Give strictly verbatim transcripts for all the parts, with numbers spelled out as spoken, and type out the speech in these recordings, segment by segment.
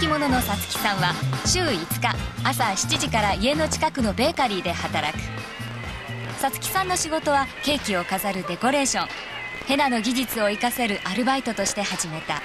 き者のさつきさんは週いつか朝しちじから家の近くのベーカリーで働く。さつきさんの仕事はケーキを飾るデコレーション、ヘナの技術を生かせるアルバイトとして始めた。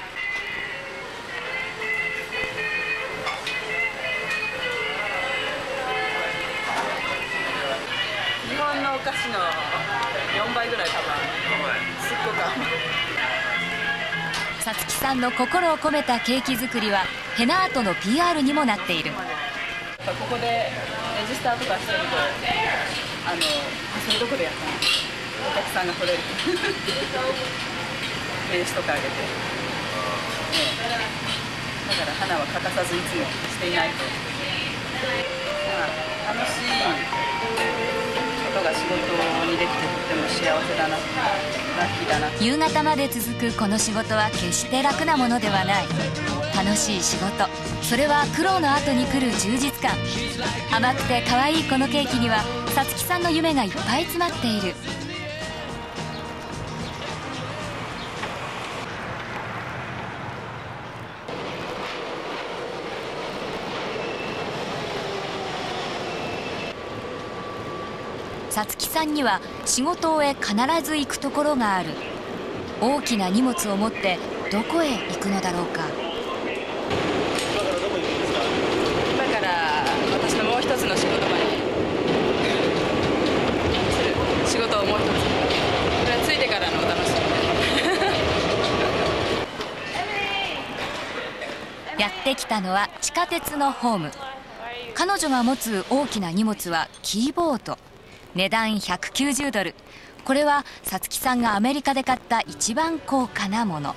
日本のお菓子のよんばいぐらい多分すっごく甘い。 さつきさんの心を込めたケーキ作りはヘナアートの ピーアール にもなっている。 ここでレジスターとかしてると、あのそれどこでやったのお客さんが取れる名刺とかあげて、だから花は欠かさずいつもしていないと、まあ、楽しいことが仕事にできてとっても幸せだな、ラッキーだな。 夕方まで続くこの仕事は決して楽なものではない。楽しい仕事、それは苦労の後に来る充実感。甘くて可愛いこのケーキにはさつきさんの夢がいっぱい詰まっている。さつきさんには仕事を終え必ず行くところがある。大きな荷物を持ってどこへ行くのだろうか。 今から私のもう一つの仕事場に仕事をもう一つ、これはついてからのお楽しみ。 やってきたのは地下鉄のホーム。彼女が持つ大きな荷物はキーボード。値段ひゃくきゅうじゅうドル。これはさつきさんがアメリカで買った一番高価なもの。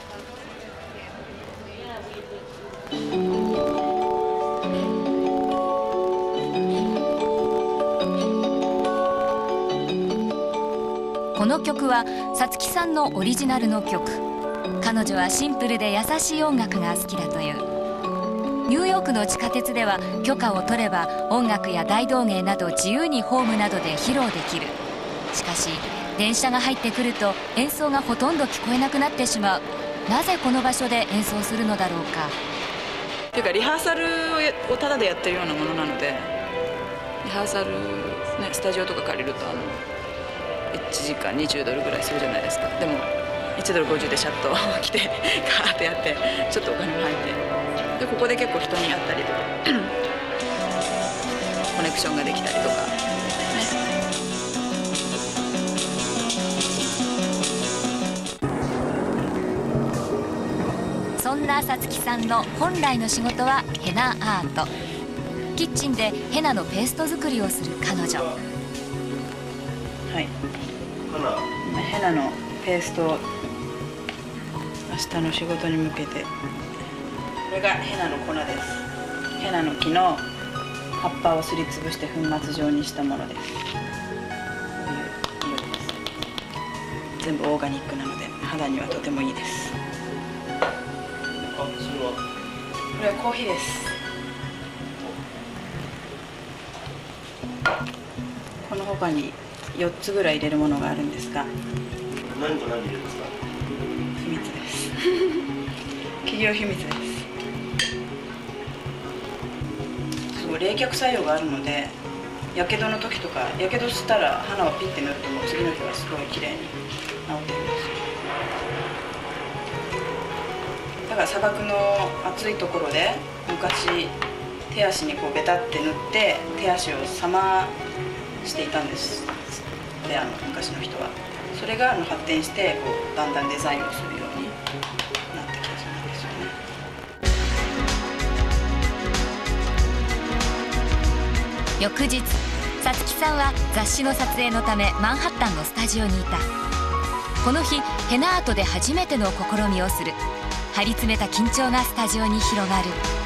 この曲はさつきさんのオリジナルの曲。彼女はシンプルで優しい音楽が好きだという。ニューヨークの地下鉄では許可を取れば音楽や大道芸など自由にホームなどで披露できる。しかし電車が入ってくると演奏がほとんど聞こえなくなってしまう。なぜこの場所で演奏するのだろうか。 っていうかリハーサルをタダでやってるようなものなので、リハーサル、ね、スタジオとか借りるとあのいちじかんにじゅうドルぐらいするじゃないですか。でもいちドルごじゅうでシャッと来てカーッとやってちょっとお金も入って、でここで結構人に会ったりとかコネクションができたりとか、ね、 そんなさつきさんの本来の仕事はヘナアート。キッチンでヘナのペースト作りをする彼女。 はい、ヘナのペーストを明日の仕事に向けて。これがヘナの粉です。ヘナの木の葉っぱをすりつぶして粉末状にしたものです。こういう色です。全部オーガニックなので肌にはとてもいいです。あ、それは？これはコーヒーです。この他によっつぐらい入れるものがあるんですが、 何と何入れるんですか？ 秘密です。企業秘密です。冷却作用があるので、やけどの時とかやけどしたら花をピッて塗るともう次の日はすごい綺麗に治ってるんですよ。だから砂漠の暑いところで昔手足にこうベタって塗って手足を冷ましていたんですで、あの昔の人は。それがあの発展してこうだんだんデザインをするようになってきたそうなんですよね。 翌日、さつきさんは雑誌の撮影のためマンハッタンのスタジオにいた。この日ヘナアートで初めての試みをする。張り詰めた緊張がスタジオに広がる。